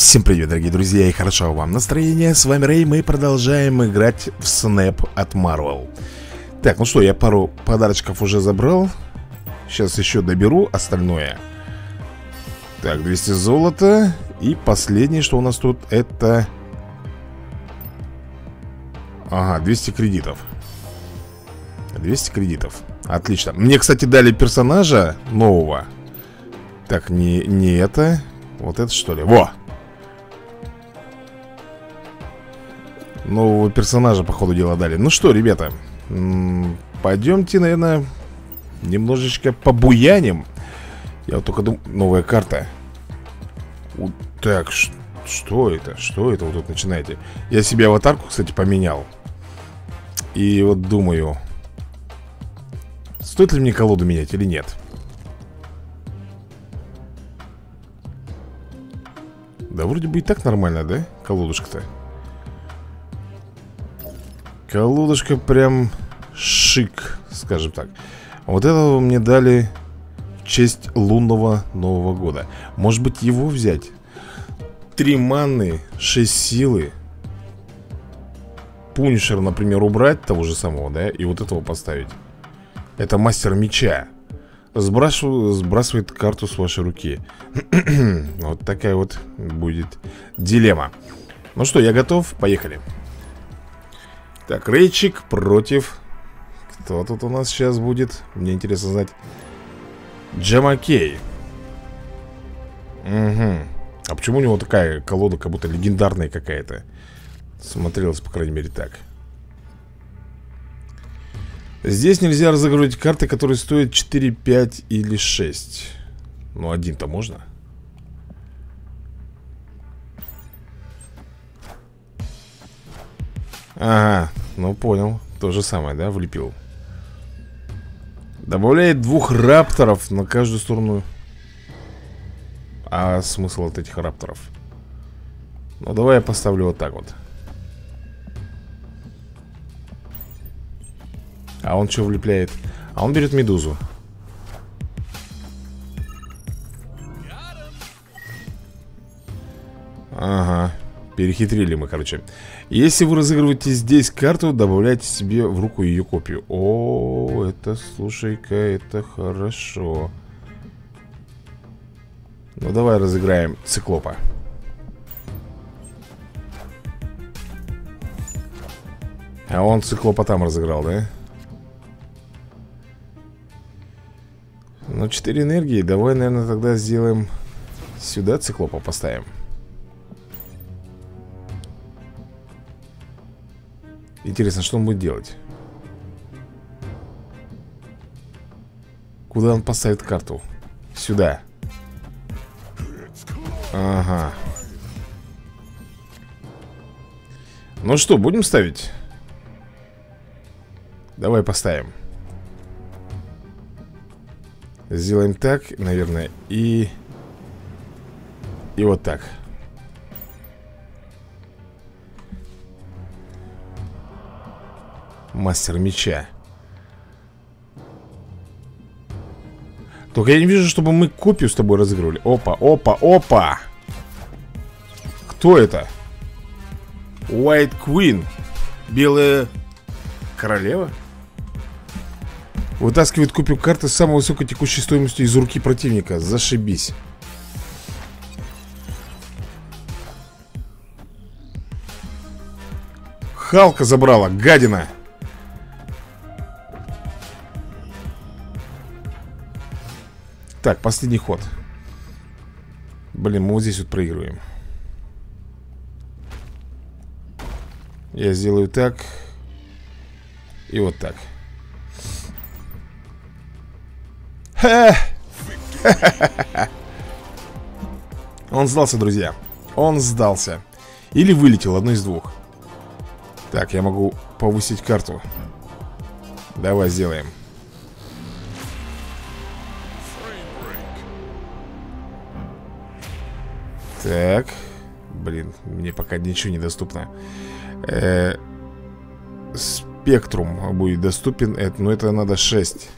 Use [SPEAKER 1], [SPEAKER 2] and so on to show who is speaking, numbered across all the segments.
[SPEAKER 1] Всем привет, дорогие друзья, и хорошо вам настроения. С вами Рэй, мы продолжаем играть в Снэп от Marvel. Так, ну что, я пару подарочков уже забрал. Сейчас еще доберу остальное. Так, 200 золота. И последнее, что у нас тут, это... Ага, 200 кредитов. 200 кредитов. Отлично. Мне, кстати, дали персонажа нового. Так, не это. Вот это, что ли? Во! Нового персонажа, по ходу дела, дали. Ну что, ребята, пойдемте, наверное, немножечко побуяним. Я вот только думаю... Новая карта. Так, что это? Что это вы тут начинаете? Я себе аватарку, кстати, поменял. И вот думаю, стоит ли мне колоду менять или нет? Да вроде бы и так нормально, да? Колодушка-то. Колодушка прям шик, скажем так. Вот этого мне дали в честь лунного Нового года. Может быть, его взять? 3 манны, 6 силы. Пунишер, например, убрать того же самого, да? И вот этого поставить. Это мастер меча. Сбрасывает карту с вашей руки. Вот такая вот будет дилемма. Ну что, я готов, поехали. Так, Рейчик против... Кто тут у нас сейчас будет? Мне интересно знать. Джамакей. Угу. А почему у него такая колода, как будто легендарная какая-то? Смотрелась, по крайней мере, так. Здесь нельзя разыгрывать карты, которые стоят 4, 5 или 6. Ну, один-то можно. Ага, ну понял. То же самое, да, влепил. Добавляет 2 рапторов на каждую сторону. А смысл от этих рапторов? Ну, давай я поставлю вот так вот. А он что влепляет? А он берет медузу. Ага. Перехитрили мы, короче. Если вы разыгрываете здесь карту, добавляйте себе в руку ее копию. О, это, слушай-ка, это хорошо. Ну, давай разыграем циклопа. А он циклопа там разыграл, да? Ну, 4 энергии. Давай, наверное, тогда сделаем... Сюда циклопа поставим. Интересно, что он будет делать? Куда он поставит карту? Сюда. Ага. Ну что, будем ставить? Давай поставим. Сделаем так, наверное, и вот так. Мастер меча. Только я не вижу, чтобы мы копию с тобой разыгрывали. Опа, опа, опа. Кто это? White Queen. Белая королева. Вытаскивает копию карты с самой высокой текущей стоимостью из руки противника. Зашибись. Халка забрала, гадина. Так, последний ход. Блин, мы вот здесь вот проигрываем. Я сделаю так. И вот так. Он сдался, друзья. Он сдался. Или вылетел, одно из двух. Так, я могу повысить карту. Давай сделаем. Так. Блин, мне пока ничего не доступно. Спектрум будет доступен. Но это надо 6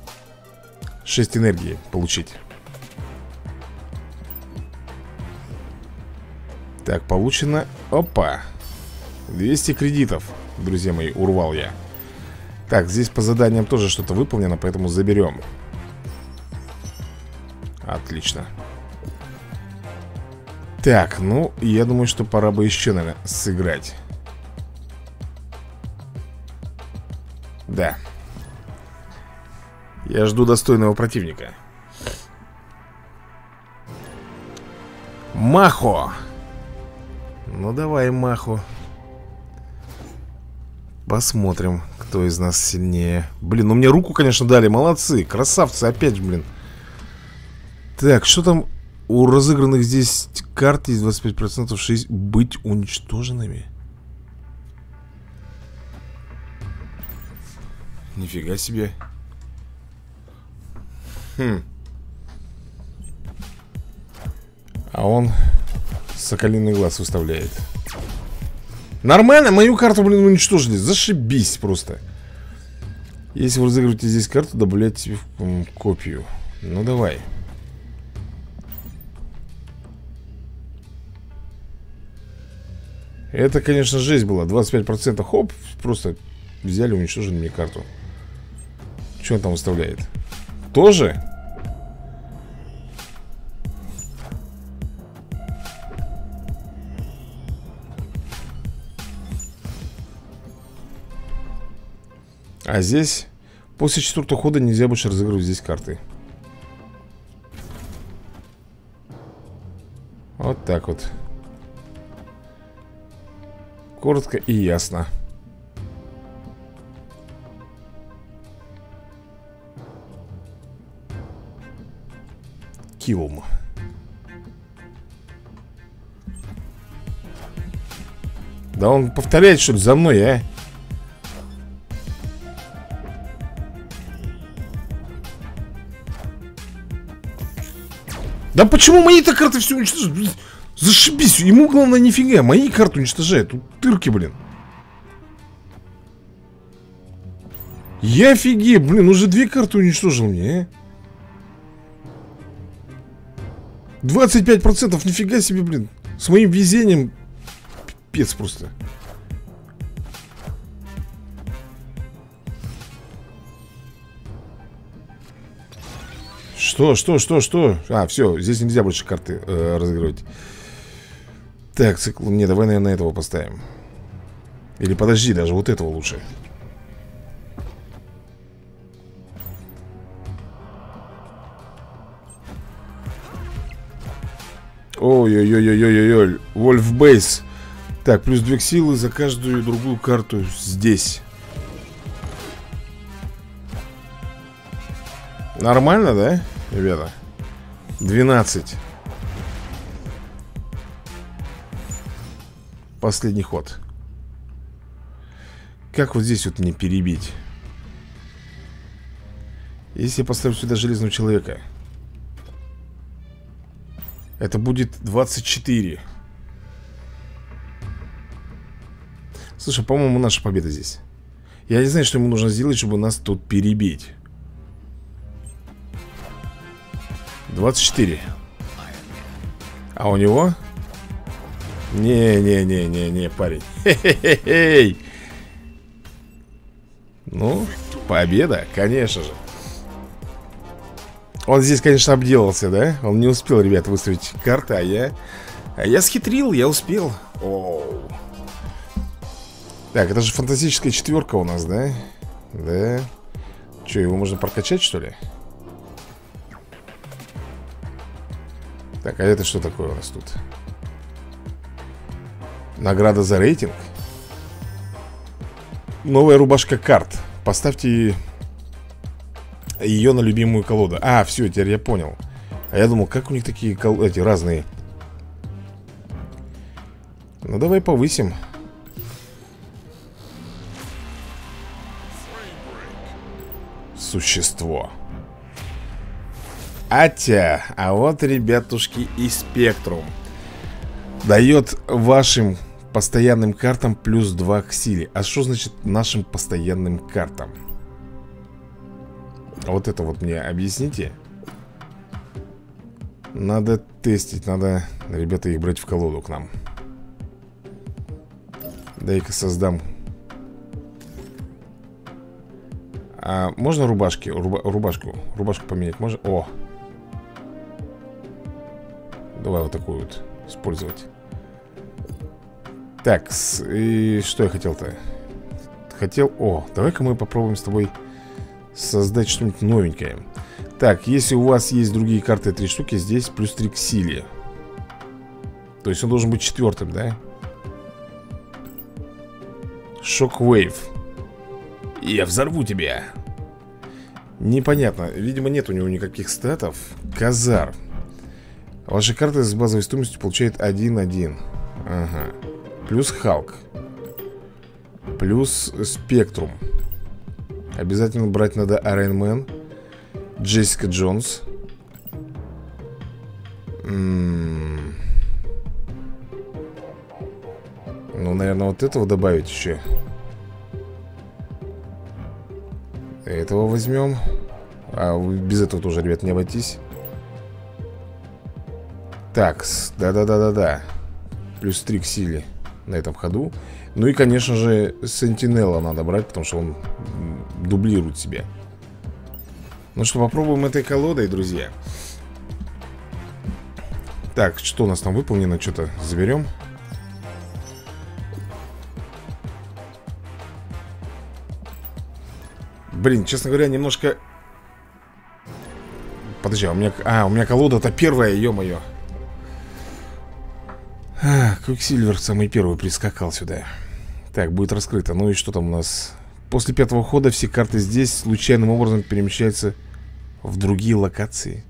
[SPEAKER 1] энергии получить. Так, получено. Опа. 200 кредитов, друзья мои, урвал я. Так, здесь по заданиям тоже что-то выполнено, поэтому заберем. Отлично. Так, ну, я думаю, что пора бы еще, наверное, сыграть. Да. Я жду достойного противника. Махо. Ну, давай, Махо. Посмотрим, кто из нас сильнее. Блин, ну мне руку, конечно, дали. Молодцы, красавцы, опять, блин. Так, что там у разыгранных здесь карт есть 25% 6 быть уничтоженными? Нифига себе. А он соколиный глаз выставляет. Нормально, мою карту, блин, уничтожили. Зашибись просто. Если вы разыгрываете здесь карту, добавляйте в копию. Ну давай. Это, конечно, жесть была. 25%. Хоп, просто взяли, уничтожили мне карту. Что он там выставляет? Тоже? А здесь после 4-го хода нельзя больше разыгрывать здесь карты. Вот так вот. Коротко и ясно. Килм. Да он повторяет, что ли, за мной, а? Да почему мои-то карты все уничтожают? Зашибись, ему главное нифига. Мои карты уничтожают. Тут тырки, блин. Я офигею, блин, уже 2 карты уничтожил мне, а? 25%, нифига себе, блин. С моим везением пипец просто. Что? А, все, здесь нельзя больше карты разыгрывать. Так, цикл. Не, давай, наверное, этого поставим. Или подожди, даже вот этого лучше. Ой-ой-ой-ой-ой-ой. Вольфбейс. Так, плюс 2 силы за каждую другую карту здесь. Нормально, да, ребята? 12. Последний ход. Как вот здесь вот мне перебить? Если я поставлю сюда железного человека, это будет 24. Слушай, по-моему, наша победа здесь. Я не знаю, что ему нужно сделать, чтобы нас тут перебить. 24. А у него? Не, парень. Хе-хе-хе-хей. Ну, победа, конечно же. Он здесь, конечно, обделался, да? Он не успел, ребята, выставить карты, а я схитрил, я успел. Оу. Так, это же фантастическая 4 у нас, да? Да. Че, его можно прокачать, что ли? Так, а это что такое у нас тут? Награда за рейтинг. Новая рубашка карт. Поставьте ее на любимую колоду. А, все, теперь я понял. А я думал, как у них такие эти разные. Ну, давай повысим. Существо. А вот, ребятушки, и Спектрум. Дает вашим постоянным картам плюс 2 к силе. А что значит нашим постоянным картам? Вот это вот мне объясните. Надо тестить, надо, ребята, их брать в колоду к нам. Дай-ка создам. А можно рубашки? Рубашку поменять можно? О! Давай вот такую вот использовать. Так, и что я хотел-то? Хотел... О, давай-ка мы попробуем с тобой создать что-нибудь новенькое. Так, если у вас есть другие карты 3 штуки, здесь плюс 3 к силе. То есть он должен быть 4-м, да? Шоквейв. Я взорву тебя. Непонятно, видимо нет у него никаких статов. Казар. Ваши карты с базовой стоимостью получают 1-1. Ага. Плюс Халк. Плюс Спектрум. Обязательно брать надо Iron Man, Джессика Джонс. Ну, наверное, вот этого добавить еще. Этого возьмем. А без этого тоже, ребят, не обойтись. Так, да. Плюс 3 к силе на этом ходу. Ну и, конечно же, Сентинелла надо брать, потому что он дублирует себя. Ну что, попробуем этой колодой, друзья. Так, что у нас там выполнено? Что-то заберем. Блин, честно говоря, немножко... Подожди, у меня колода-то первая, ё-моё. Квиксильвер самый первый прискакал сюда. Так, будет раскрыто. Ну и что там у нас? После 5-го хода все карты здесь случайным образом перемещаются в другие локации.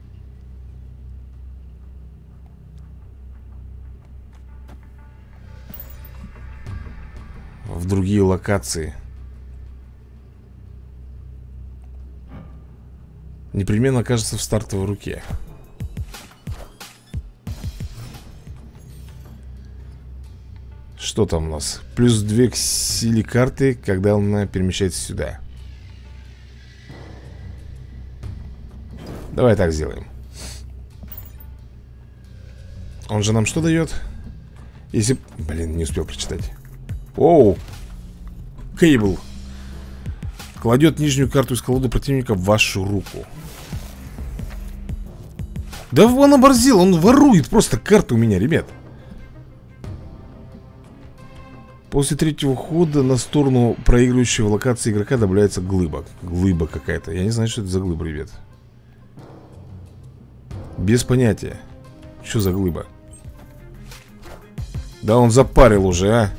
[SPEAKER 1] В другие локации. Непременно окажется в стартовой руке. Что там у нас? Плюс 2 к силе карты, когда она перемещается сюда. Давай так сделаем. Он же нам что дает? Если... Блин, не успел прочитать. Оу! Кейбл. Кладет нижнюю карту из колоды противника в вашу руку. Да он оборзел, он ворует просто карты у меня, ребят. После 3-го хода на сторону проигрывающего локации игрока добавляется глыба. Глыба какая-то. Я не знаю, что это за глыба, ребят. Без понятия. Что за глыба? Да он запарил уже, а.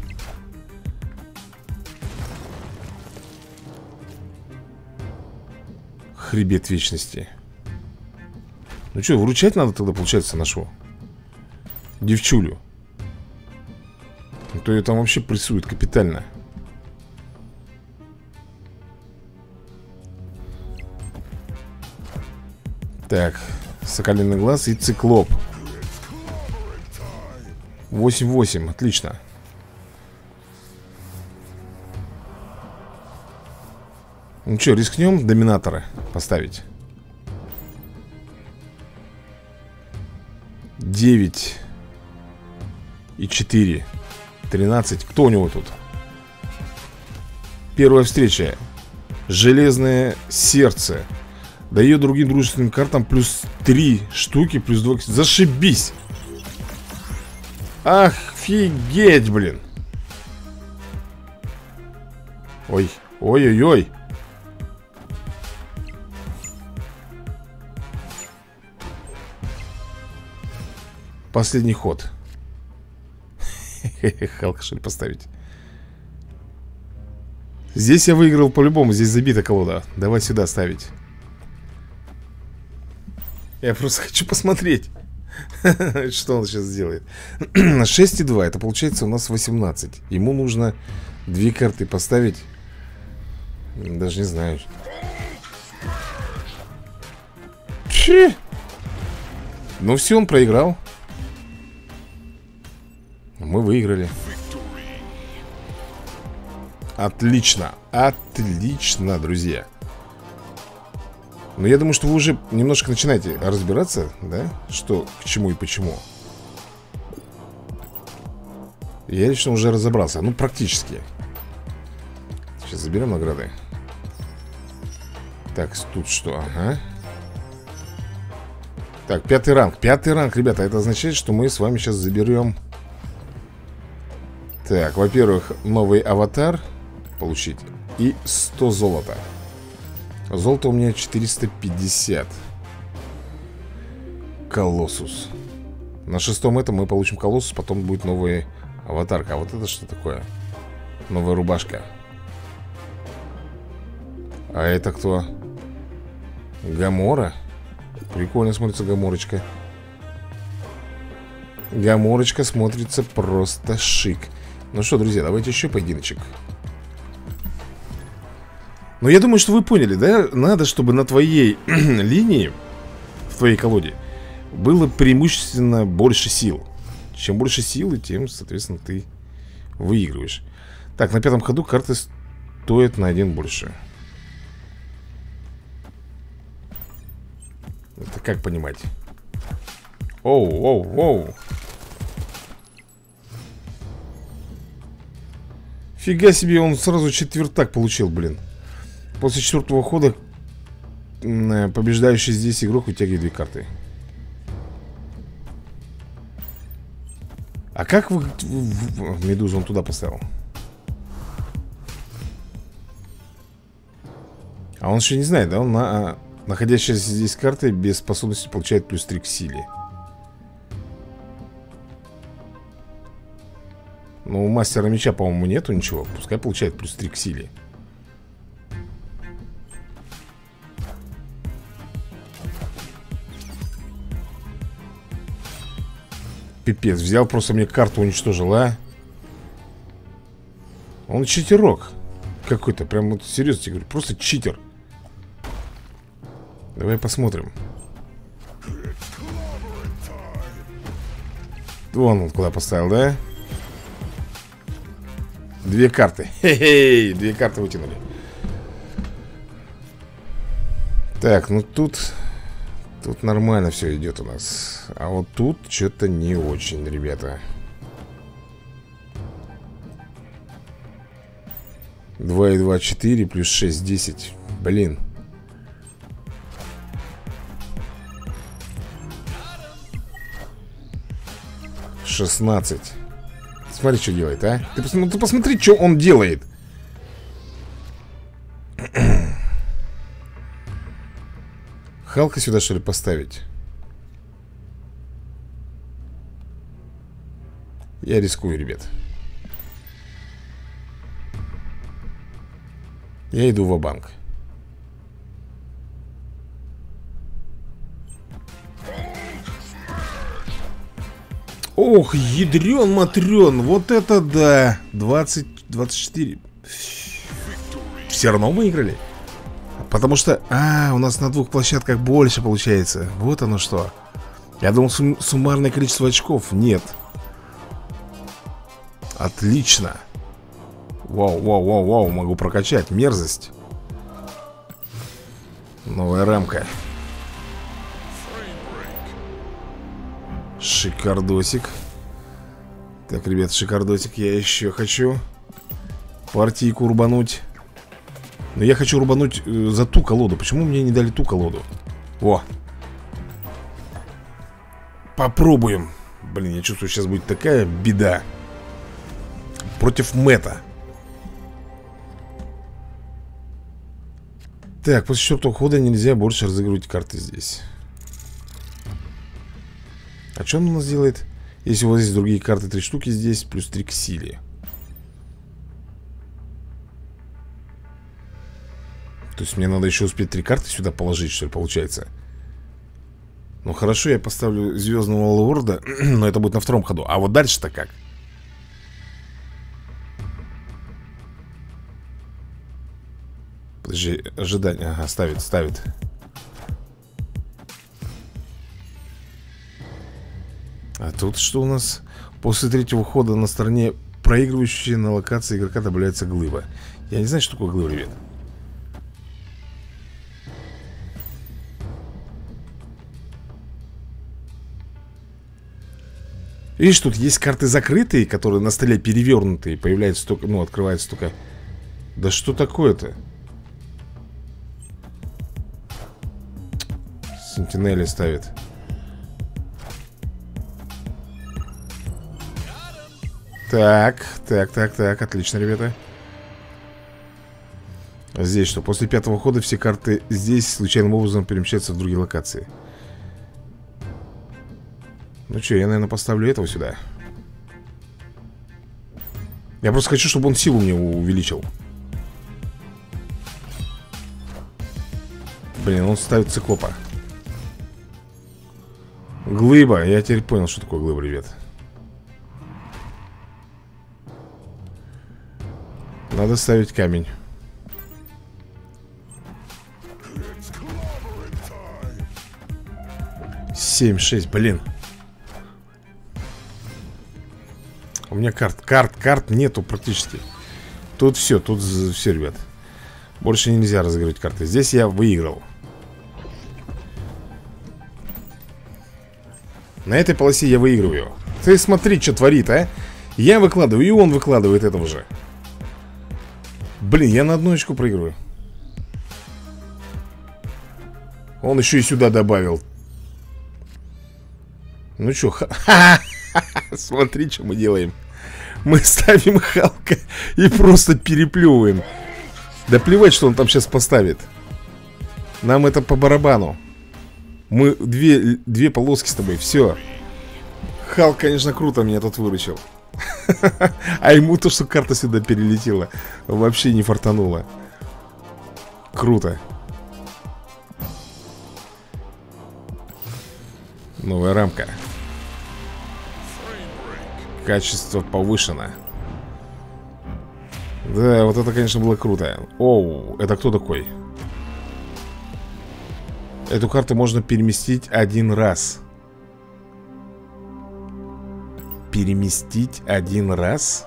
[SPEAKER 1] Хребет вечности. Ну что, выручать надо тогда, получается, нашу девчулю. То ее там вообще прессует капитально. Так, Соколиный глаз и Циклоп. 8-8, отлично. Ну что, рискнем доминатора поставить? 9 и 4 13. Кто у него тут? Первая встреча. Железное сердце. Дает другим дружественным картам плюс 3 штуки, плюс 2. Зашибись. Офигеть, блин. Ой, ой-ой-ой. Последний ход. Халка, что ли, поставить? Здесь я выиграл по-любому. Здесь забита колода. Давай сюда ставить. Я просто хочу посмотреть, что он сейчас сделает. 6,2. Это получается у нас 18. Ему нужно 2 карты поставить. Даже не знаю. Чи? Ну все, он проиграл. Мы выиграли. Отлично. Отлично, друзья. Но я думаю, что вы уже немножко начинаете разбираться, да? Что, к чему и почему. Я лично уже разобрался. Ну, практически. Сейчас заберем награды. Так, тут что? Ага. Так, 5-й ранг. 5-й ранг, ребята. Это означает, что мы с вами сейчас заберем. Так, во-первых, новый аватар получить. И 100 золота. Золото у меня 450. Колоссус. На 6-м этом мы получим колоссус. Потом будет новая аватарка. А вот это что такое? Новая рубашка. А это кто? Гамора. Прикольно смотрится Гаморочка. Гаморочка смотрится просто шик. Ну что, друзья, давайте еще поединочек. Ну, я думаю, что вы поняли, да? Надо, чтобы на твоей линии, в твоей колоде, было преимущественно больше сил. Чем больше силы, тем, соответственно, ты выигрываешь. Так, на 5-м ходу карты стоят на 1 больше. Это как понимать? Оу, оу, оу. Фига себе, он сразу четвертак получил, блин. После 4-го хода побеждающий здесь игрок вытягивает 2 карты. А как вы... Медузу он туда поставил? А он еще не знает, да? Он находящаяся здесь карта без способности получает плюс 3 к силе. Но у мастера меча, по-моему, нету ничего. Пускай получает плюс 3 к силе. Пипец, взял, просто мне карту уничтожил, а? Он читерок какой-то, прям вот серьезно тебе говорю, просто читер. Давай посмотрим. Вон он куда поставил, да? 2 карты. Хе-хей, 2 карты вытянули. Так, ну тут нормально все идет у нас. А вот тут что-то не очень, ребята. 2 и 2, 4, плюс 6, 10. Блин. $16. Смотри, что делает, а? Ты посмотри, что он делает. Халка сюда, что ли, поставить? Я рискую, ребят. Я иду ва-банк. Ох, ядрен-матрен. Вот это да. 20-24. Все равно выиграли. Потому что, у нас на 2 площадках больше получается. Вот оно что. Я думал, суммарное количество очков. Нет. Отлично. Вау, вау, вау, вау. Могу прокачать. Мерзость. Новая рамка. Шикардосик. Так, ребят, шикардосик. Я еще хочу партийку рубануть. Но я хочу рубануть за ту колоду. Почему мне не дали ту колоду? Во. Попробуем. Блин, я чувствую, сейчас будет такая беда. Против Мэтта. Так, после 4-го хода нельзя больше разыгрывать карты здесь. А что он у нас делает? Если у вас есть другие карты, 3 штуки здесь, плюс 3 к силе. То есть мне надо еще успеть 3 карты сюда положить, что ли, получается. Ну хорошо, я поставлю Звездного Лорда, но это будет на 2-м ходу. А вот дальше-то как? Подожди, ожидание. Ага, ставит. А тут что у нас? После 3-го хода на стороне проигрывающей на локации игрока добавляется глыба. Я не знаю, что такое глыба, ребят. Видишь, тут есть карты закрытые, которые на столе перевернутые. Появляются только, ну, открываются только. Да что такое-то? Сентинели ставит. Так, отлично, ребята. Здесь что? После 5-го хода все карты здесь случайным образом перемещаются в другие локации. Ну что, я, наверное, поставлю этого сюда. Я просто хочу, чтобы он силу мне увеличил. Блин, он ставит циклопа. Глыба, я теперь понял, что такое глыба, ребят. Надо ставить камень. 7-6, блин. У меня карт нету практически. Тут все, ребят. Больше нельзя разыгрывать карты. Здесь я выиграл. На этой полосе я выигрываю. Ты смотри, что творит, а. Я выкладываю, и он выкладывает этого же. Блин, я на одну очку проигрываю. Он еще и сюда добавил. Ну что, смотри, что мы делаем. Мы ставим Халка и просто переплевываем. Да плевать, что он там сейчас поставит. Нам это по барабану. Мы две полоски с тобой, все. Халк, конечно, круто меня тут выручил. А ему то, что карта сюда перелетела, вообще не фартануло. Круто. Новая рамка. Качество повышено. Да, вот это, конечно, было круто. Оу, это кто такой? Эту карту можно переместить один раз. Переместить один раз?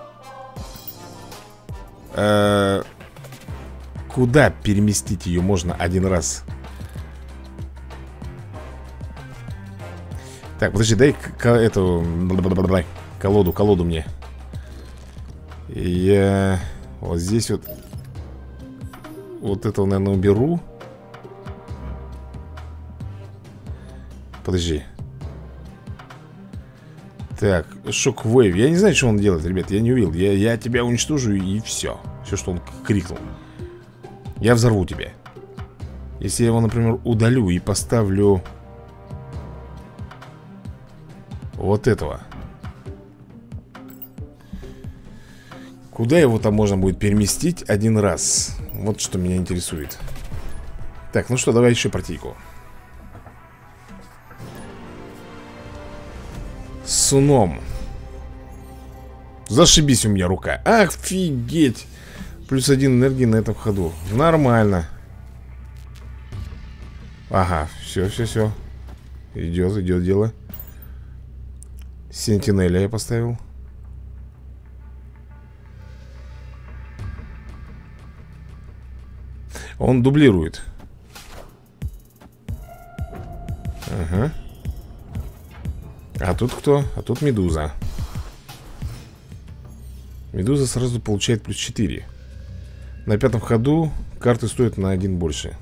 [SPEAKER 1] Куда переместить ее можно один раз? Так, подожди, дай эту колоду мне. Я вот здесь вот этого, наверное, уберу. Подожди. Так, шок-вейв. Я не знаю, что он делает, ребят, я не увидел. Я тебя уничтожу и все. Все, что он крикнул. Я взорву тебя. Если я его, например, удалю и поставлю вот этого. Куда его там можно будет переместить один раз? Вот что меня интересует. Так, ну что, давай еще партийку. С уном. Зашибись у меня рука. Офигеть. Плюс 1 энергии на этом ходу. Нормально. Ага, все. Идет дело. Сентинеля я поставил. Он дублирует. Ага. А тут кто? А тут Медуза. Медуза сразу получает плюс 4. На 5-м ходу карты стоят на 1 больше.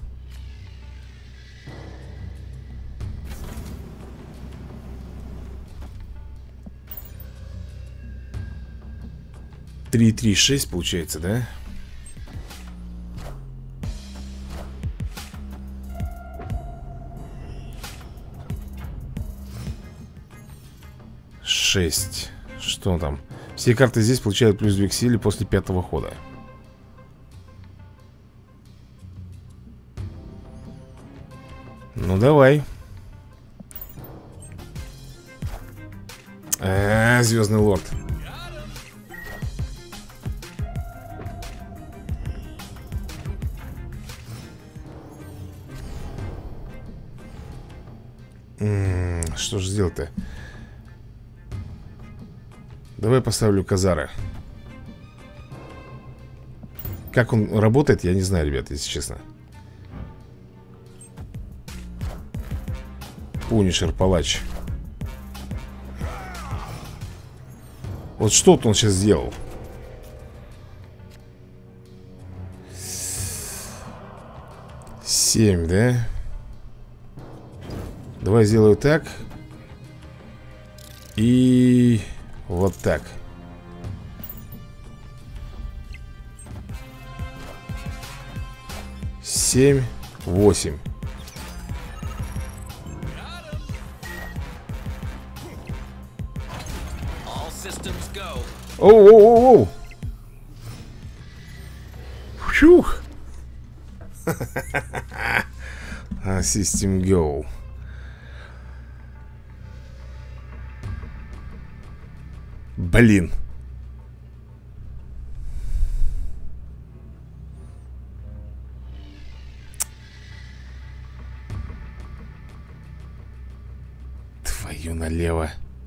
[SPEAKER 1] Три, 3, 6 получается, да? Шесть. Что там? Все карты здесь получают плюс 2 к силе после 5-го хода. Ну давай. Звездный лорд. Что же сделать-то? Давай поставлю Казара. Как он работает, я не знаю, ребят, если честно. Пунишер, палач. Вот что-то он сейчас сделал. Семь, да? Давай сделаю так. И вот так. Семь, 8. Оу-оу-оу-оу. Фух. System Go. Блин. Твою налево.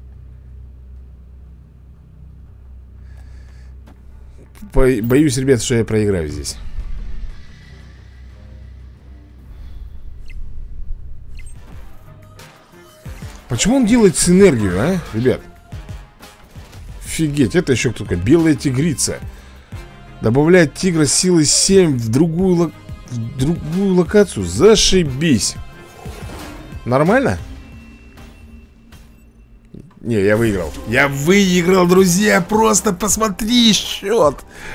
[SPEAKER 1] Боюсь, ребят, что я проиграю здесь. Почему он делает синергию, а, ребят? Офигеть, это еще кто-то. Белая тигрица. Добавляет тигра силы 7 в другую локацию. Зашибись. Нормально? Не, я выиграл. Я выиграл, друзья. Просто посмотри счет.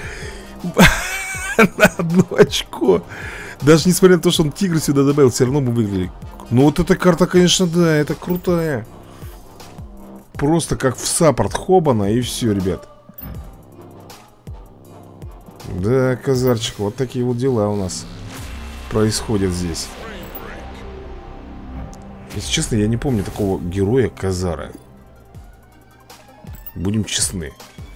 [SPEAKER 1] На 1 очко. Даже несмотря на то, что он тигр сюда добавил, все равно мы выиграли. Ну вот эта карта, конечно, да, это крутая. Просто как в саппорт хобана, и все, ребят. Да, Казарчик, вот такие вот дела у нас происходят здесь. Если честно, я не помню такого героя Казара. Будем честны.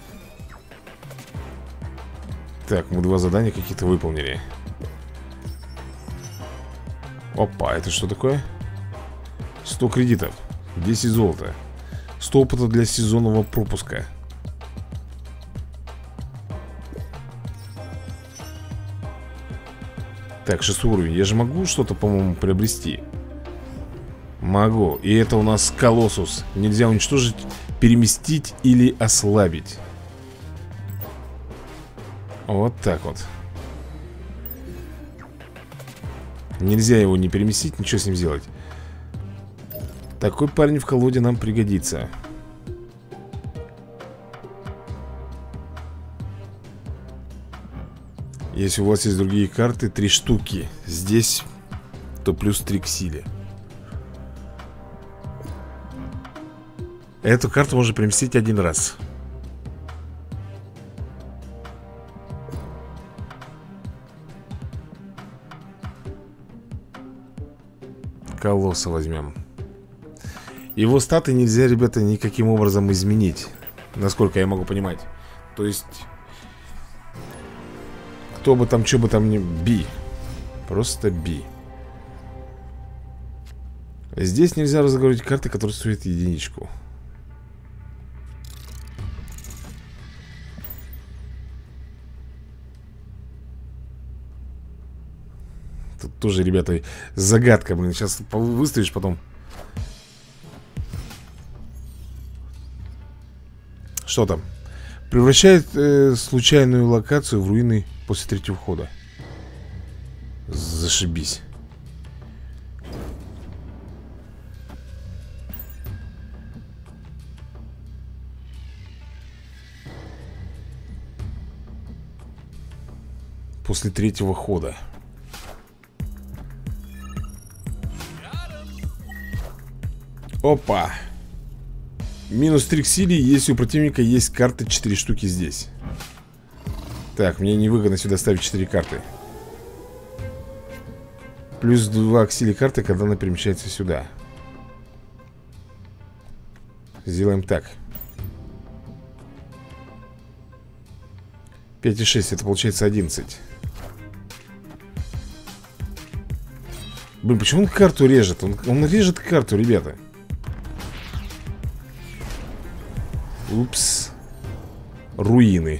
[SPEAKER 1] Так, мы 2 задания какие-то выполнили. Опа, это что такое? 100 кредитов, 10 золота, 100 опыта для сезонного пропуска. Так, 6 уровень. Я же могу что-то, по-моему, приобрести. Могу. И это у нас Колоссус. Нельзя уничтожить, переместить или ослабить. Вот так вот. Нельзя его не переместить, ничего с ним сделать. Такой парень в колоде нам пригодится. Если у вас есть другие карты, 3 штуки здесь, то плюс 3 к силе. Эту карту можно переместить 1 раз. Колосса возьмем. Его статы нельзя, ребята, никаким образом изменить, насколько я могу понимать. То есть, кто бы там, что бы там ни... Би. Просто би. Здесь нельзя разыгрывать карты, которые стоят 1. Тут тоже, ребята, загадка, блин. Сейчас выставишь потом. Что там? Превращает случайную локацию в руины после 3-го хода. Зашибись. После 3-го хода. Опа. Минус 3 к силе, если у противника есть карты 4 штуки здесь. Так, мне невыгодно сюда ставить 4 карты. Плюс 2 к силе карты, когда она перемещается сюда. Сделаем так. 5 и 6, это получается 11. Блин, почему он карту режет? Он режет карту, ребята. Упс. Руины.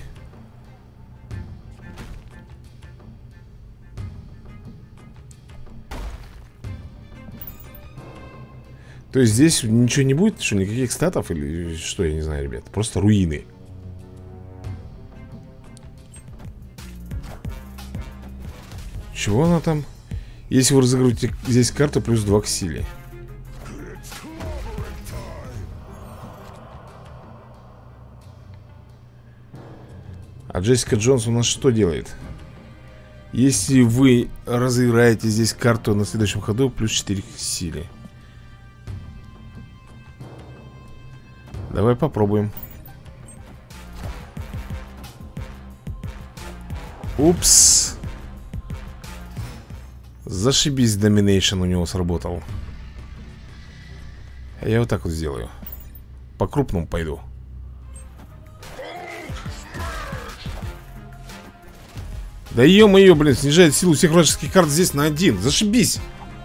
[SPEAKER 1] То есть здесь ничего не будет? Что, никаких статов? Или что, я не знаю, ребят. Просто руины. Чего она там? Если вы разыгрываете здесь карту, плюс 2 к силе. А Джессика Джонс у нас что делает? Если вы разыграете здесь карту на следующем ходу, плюс 4 к силе. Давай попробуем. Упс. Зашибись, доминейшн у него сработал. Я вот так вот сделаю. По крупному пойду. Да ё-моё, блин, снижает силу всех вражеских карт здесь на 1. Зашибись.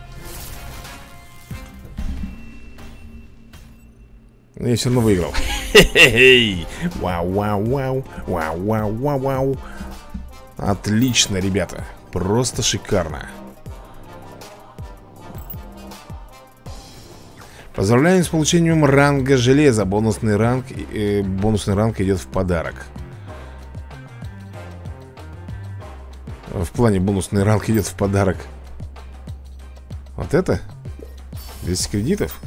[SPEAKER 1] Но я все равно выиграл. Хе-хе-хей. Вау-вау-вау. Вау-вау-вау-вау. Отлично, ребята. Просто шикарно. Поздравляем с получением ранга железа. Бонусный ранг идет в подарок. В плане бонусный ранг идет в подарок. Вот это? 200 кредитов?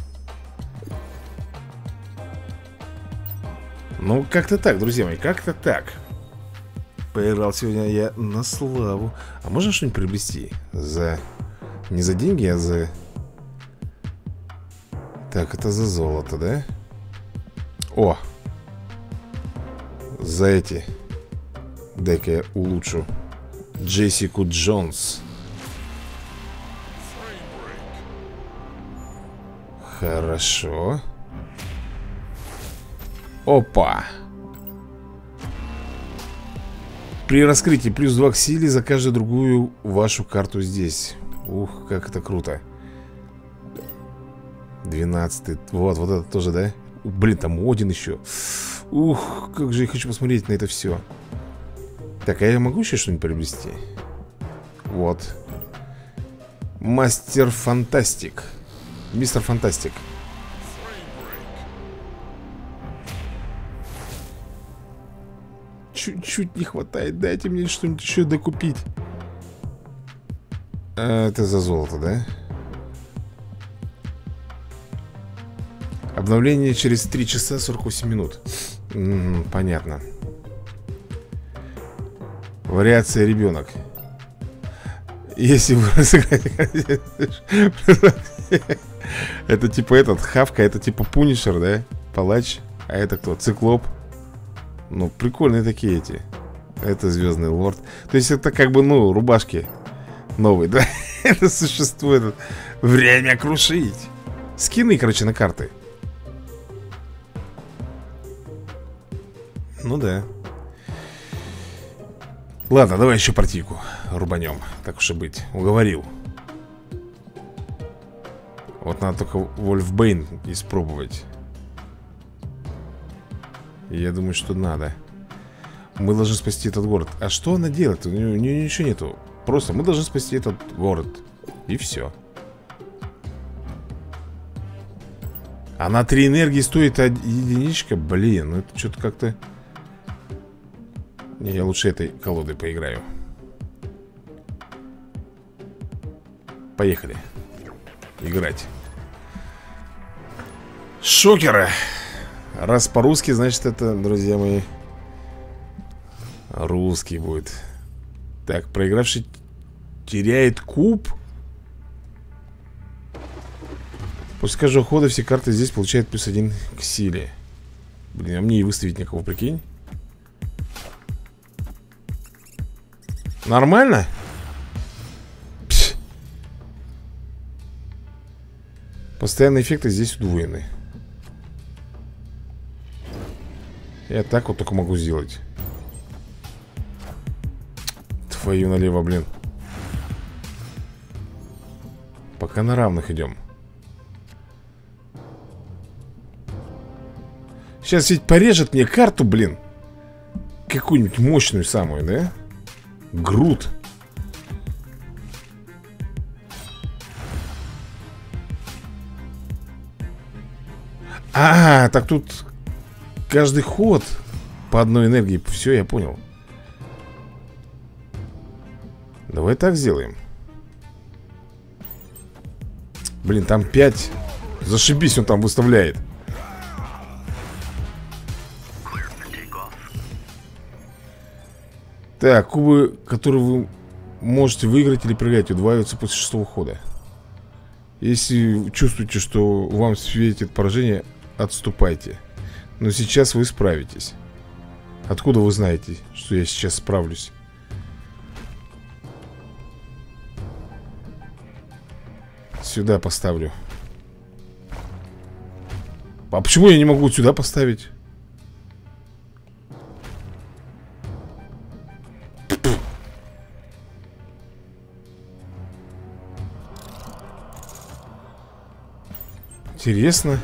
[SPEAKER 1] Ну, как-то так, друзья мои, как-то так. Поиграл сегодня я на славу. А можно что-нибудь приобрести? Не за деньги, а за... Так, это за золото, да? О! За эти. Дай-ка я улучшу Джессику Джонс. Хорошо. Опа! При раскрытии плюс 2 к силе за каждую другую вашу карту здесь. Ух, как это круто. 12-й. Вот это тоже, да? Блин, там Один еще. Ух, как же я хочу посмотреть на это все. Так, а я могу еще что-нибудь приобрести? Вот. Мастер Фантастик. Мистер Фантастик. Чуть-чуть не хватает. Дайте мне что-нибудь еще докупить. Это за золото, да? Обновление через 3 часа 48 минут. Понятно. Вариация ребенок. Если вы разыграете... Это типа этот Хавка, это типа Пунишер, да? Палач. А это кто? Циклоп. Ну, прикольные такие эти. Это Звездный Лорд. То есть это как бы, ну, рубашки новые, да? Это существует. Время крушить. Скины, короче, на карты. Ну да. Ладно, давай еще партийку рубанем. Так уж и быть, уговорил. Вот надо только Вольфбейн испробовать. Я думаю, что надо. Мы должны спасти этот город. А что она делает? У нее ничего нету. Просто мы должны спасти этот город. И все. Она 3 энергии стоит единичка. Блин, ну это что-то как-то... Не, я лучше этой колодой поиграю. Поехали. Играть. Шокера. Раз по-русски, значит это, друзья мои, русский будет. Так, проигравший теряет куб. После каждого хода все карты здесь получают плюс 1 к силе. Блин, а мне и выставить никого, прикинь. Нормально? Пс. Постоянные эффекты здесь удвоены. Я так вот только могу сделать. Твою налево, блин. Пока на равных идем. Сейчас ведь порежет мне карту, блин. Какую-нибудь мощную самую, да? Грут. Так тут каждый ход по одной энергии. Все, я понял. Давай так сделаем. Блин, там 5. Зашибись, он там выставляет. Так, кубы, которые вы можете выиграть или проиграть, удваиваются после 6-го хода. Если чувствуете, что вам светит поражение, отступайте. Но сейчас вы справитесь. Откуда вы знаете, что я сейчас справлюсь? Сюда поставлю. А почему я не могу сюда поставить? Интересно.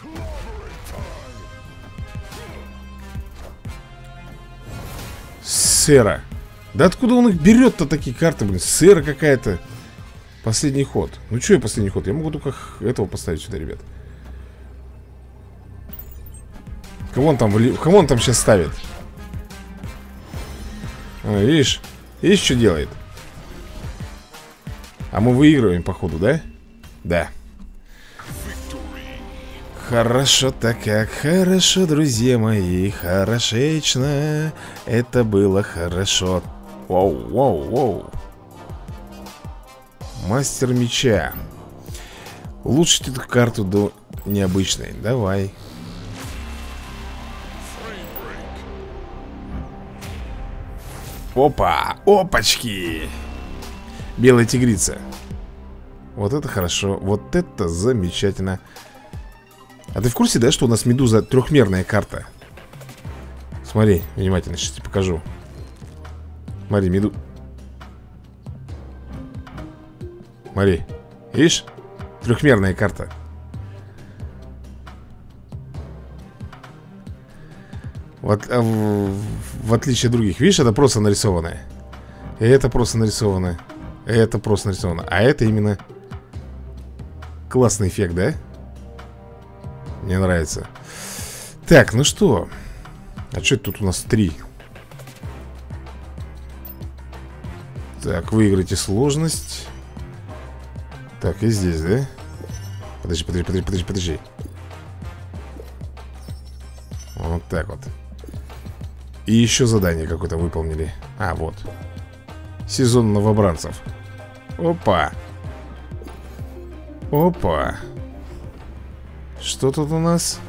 [SPEAKER 1] Сера. Да откуда он их берет-то, такие карты, блин? Сера какая-то. Последний ход. Ну что я последний ход? Я могу только этого поставить сюда, ребят. Кого он там сейчас ставит? А, видишь? Видишь, что делает? А мы выигрываем, походу, да? Да. Хорошо, так как хорошо, друзья мои. Хорошечно. Это было хорошо. Воу, воу, воу. Мастер меча. Улучшить эту карту до необычной. Давай. Опа, опачки. Белая тигрица. Вот это хорошо, вот это замечательно. А ты в курсе, да, что у нас медуза трехмерная карта? Смотри, внимательно, сейчас тебе покажу. Смотри, Смотри, видишь? Трехмерная карта. В отличие от других. Видишь, это просто нарисованное. Это просто нарисовано. Это просто нарисовано. А это именно классный эффект, да? Мне нравится. Так, ну что? А что это тут у нас 3? Так, выиграйте сложность. Так, и здесь, да? Подожди. Вот так вот. И еще задание какое-то выполнили. А, вот. Сезон новобранцев. Опа. Опа. Что тут у нас?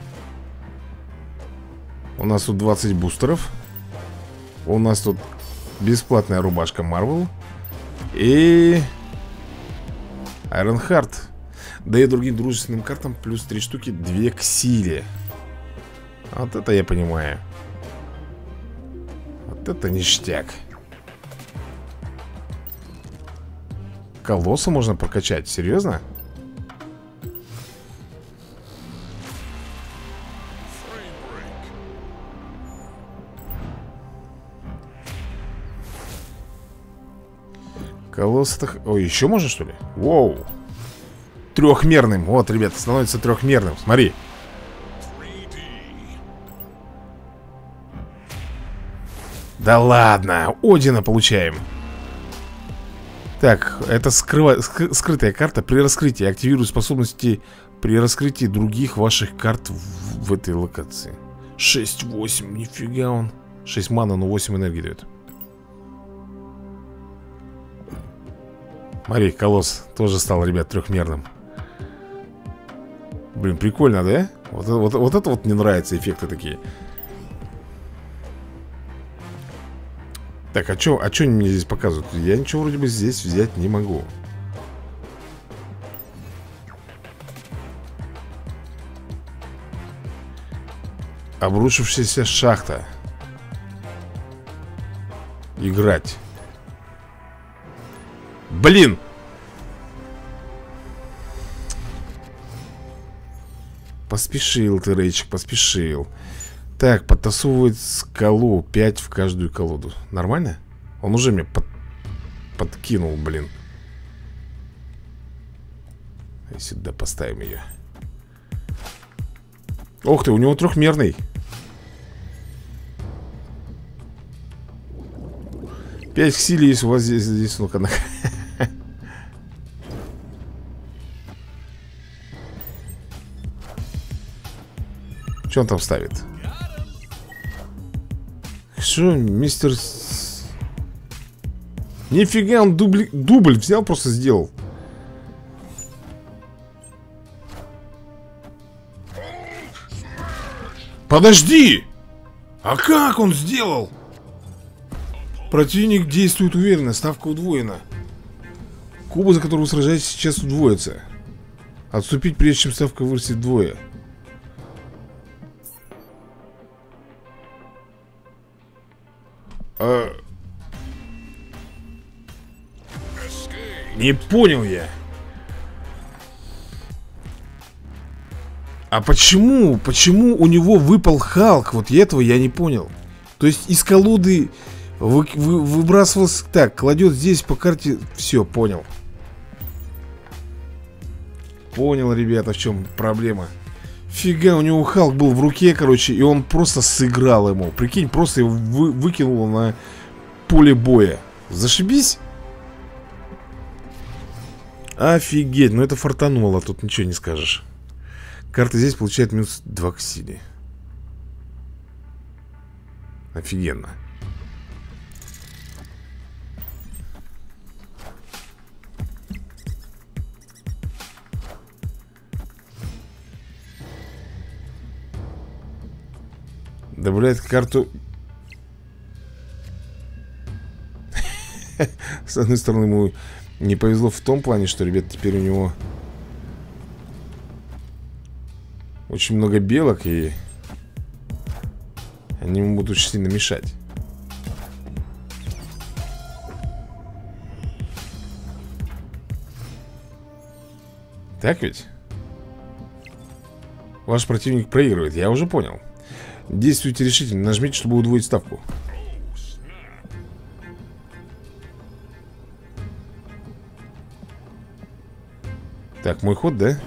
[SPEAKER 1] У нас тут 20 бустеров. У нас тут бесплатная рубашка Marvel. И... Ironheart. Да и другим дружественным картам плюс 3 штуки, 2 к силе. Вот это я понимаю. Вот это ништяк. Колосса можно прокачать, серьезно? Колосс-то... Ой, еще можно, что ли? Воу. Трехмерным. Вот, ребята, становится трехмерным. Смотри. Да ладно. Одина получаем. Так, это скрытая карта. При раскрытии активирую способности при раскрытии других ваших карт в этой локации. 6-8, нифига он. 6 мана, но 8 энергии дает. Смотри, колосс тоже стал, ребят, трехмерным. Блин, прикольно, да? Вот это вот мне нравятся эффекты такие. Так, а что они мне здесь показывают? Я ничего вроде бы здесь взять не могу. Обрушившаяся шахта. Играть. Блин! Поспешил ты, Рейчик, поспешил. Так, подтасовывает скалу 5 в каждую колоду. Нормально? Он уже мне подкинул, блин. И сюда поставим ее. Ох ты, у него трехмерный. 5 к силе есть у вас здесь ну-ка. Что он там ставит? Что, мистер... Нифига, он дубль взял, просто сделал. Подожди! А как он сделал? Противник действует уверенно, ставка удвоена. Куба, за которую вы сражаетесь, сейчас удвоится. Отступить, прежде чем ставка вырастет вдвое. Не понял я. А почему? Почему у него выпал Халк? Вот этого я не понял. То есть из колоды выбрасывался... Так, кладет здесь по карте... Все, понял. Понял, ребята, в чем проблема. Фига, у него Халк был в руке, короче, и он просто сыграл ему. Прикинь, просто его выкинул на поле боя. Зашибись. Офигеть, ну это фартануло, тут ничего не скажешь. Карта здесь получает минус 2 к силе. Офигенно. Добавляет карту. С одной стороны, ему не повезло в том плане, что, ребят, теперь у него очень много белок, и они ему будут очень сильно мешать. Так ведь? Ваш противник проигрывает, я уже понял. Действуйте решительно, нажмите, чтобы удвоить ставку. Так, мой ход, да?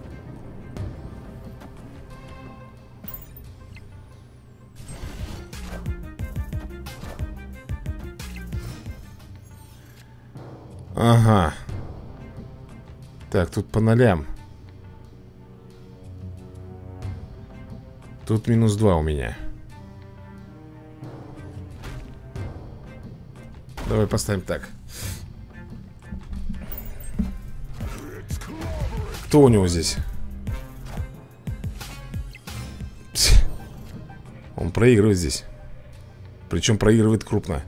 [SPEAKER 1] Ага. Так, тут по нолям. Тут минус 2 у меня. Давай поставим так. Кто у него здесь? Он проигрывает здесь. Причем проигрывает крупно.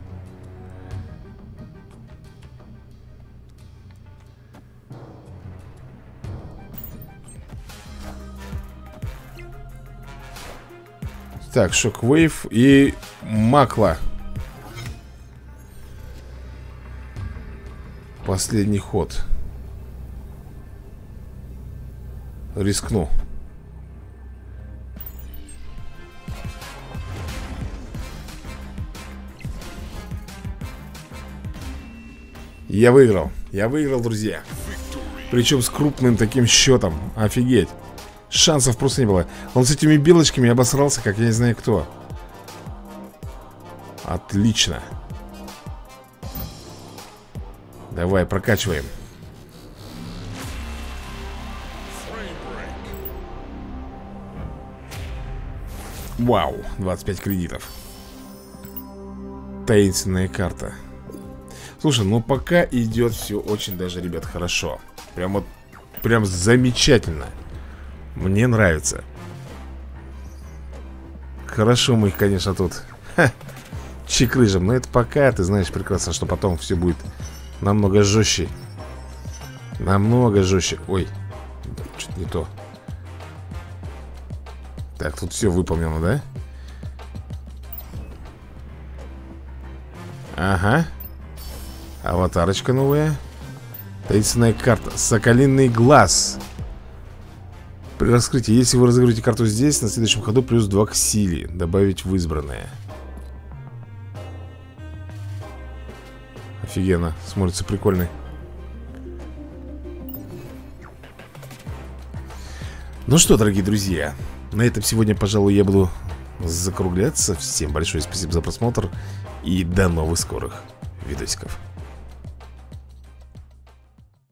[SPEAKER 1] Так, Шоквейв и Макла. Последний ход. Рискну. Я выиграл. Я выиграл, друзья. Причем с крупным таким счетом. Офигеть. Шансов просто не было. Он с этими белочками обосрался, как я не знаю кто. Отлично. Давай, прокачиваем. Вау, 25 кредитов. Таинственная карта. Слушай, ну пока идет все очень даже, ребят, хорошо. Прям вот, прям замечательно. Мне нравится. Хорошо мы их, конечно, тут чекрыжим. Но это пока, ты знаешь прекрасно, что потом все будет намного жестче. Намного жестче. Ой, что-то не то. Так, тут все выполнено, да? Ага. Аватарочка новая. Таинственная карта. Соколиный глаз. При раскрытии, если вы разыграете карту здесь, на следующем ходу плюс 2 к силе. Добавить в избранное. Офигенно, смотрится прикольно. Ну что, дорогие друзья, на этом сегодня, пожалуй, я буду закругляться. Всем большое спасибо за просмотр и до новых скорых видосиков.